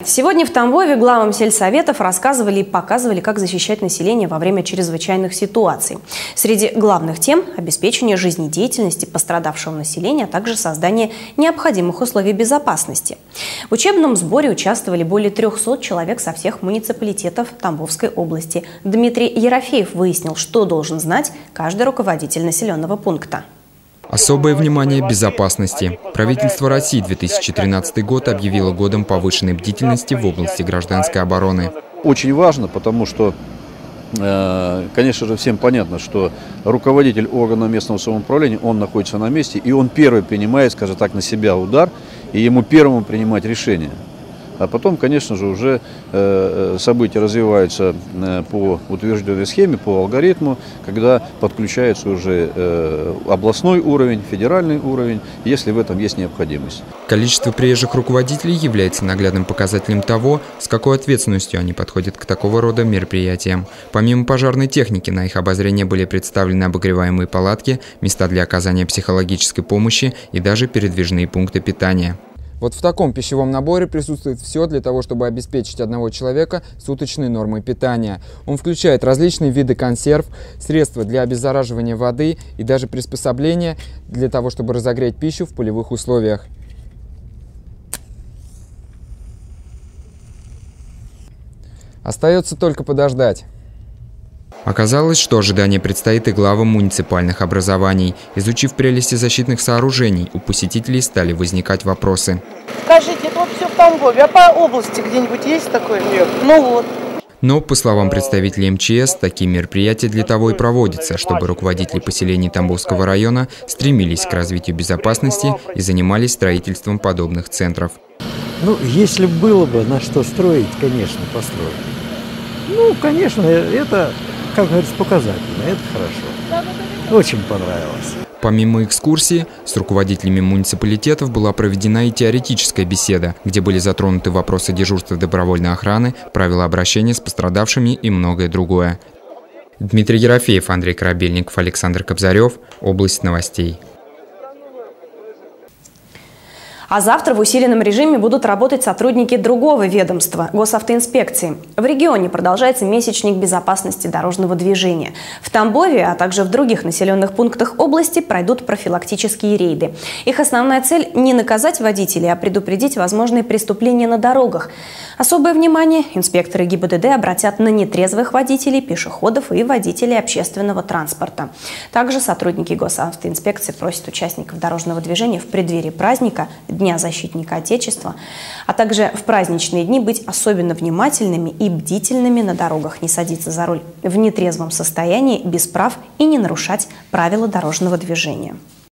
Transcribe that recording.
Сегодня в Тамбове главам сельсоветов рассказывали и показывали, как защищать население во время чрезвычайных ситуаций. Среди главных тем – обеспечение жизнедеятельности пострадавшего населения, а также создание необходимых условий безопасности. В учебном сборе участвовали более 300 человек со всех муниципалитетов Тамбовской области. Дмитрий Ерофеев выяснил, что должен знать каждый руководитель населенного пункта. Особое внимание безопасности. Правительство России 2013 год объявило годом повышенной бдительности в области гражданской обороны. Очень важно, потому что, конечно же, всем понятно, что руководитель органа местного самоуправления, он находится на месте, и он первый принимает, скажем так, на себя удар, и ему первому принимать решение. А потом, конечно же, уже события развиваются по утвержденной схеме, по алгоритму, когда подключается уже областной уровень, федеральный уровень, если в этом есть необходимость. Количество приезжих руководителей является наглядным показателем того, с какой ответственностью они подходят к такого рода мероприятиям. Помимо пожарной техники, на их обозрение были представлены обогреваемые палатки, места для оказания психологической помощи и даже передвижные пункты питания. Вот в таком пищевом наборе присутствует все для того, чтобы обеспечить одного человека суточной нормой питания. Он включает различные виды консерв, средства для обеззараживания воды и даже приспособления для того, чтобы разогреть пищу в полевых условиях. Остается только подождать. Оказалось, что ожидание предстоит и главам муниципальных образований. Изучив прелести защитных сооружений, у посетителей стали возникать вопросы. Скажите, это вот все в Тамбове, а по области где-нибудь есть такое? Нет. Ну вот. Но, по словам представителей МЧС, такие мероприятия для того и проводятся, чтобы руководители поселений Тамбовского района стремились к развитию безопасности и занимались строительством подобных центров. Ну, если было бы на что строить, конечно, построить. Ну, конечно, это, как говорится, показательно, это хорошо. Очень понравилось. Помимо экскурсии, с руководителями муниципалитетов была проведена и теоретическая беседа, где были затронуты вопросы дежурства добровольной охраны, правила обращения с пострадавшими и многое другое. Дмитрий Ерофеев, Андрей Корабельников, Александр Кобзарев. Область новостей. А завтра в усиленном режиме будут работать сотрудники другого ведомства – госавтоинспекции. В регионе продолжается месячник безопасности дорожного движения. В Тамбове, а также в других населенных пунктах области пройдут профилактические рейды. Их основная цель – не наказать водителей, а предупредить возможные преступления на дорогах. Особое внимание инспекторы ГИБДД обратят на нетрезвых водителей, пешеходов и водителей общественного транспорта. Также сотрудники госавтоинспекции просят участников дорожного движения в преддверии праздника Дня защитника Отечества, а также в праздничные дни быть особенно внимательными и бдительными на дорогах, не садиться за руль в нетрезвом состоянии, без прав и не нарушать правила дорожного движения.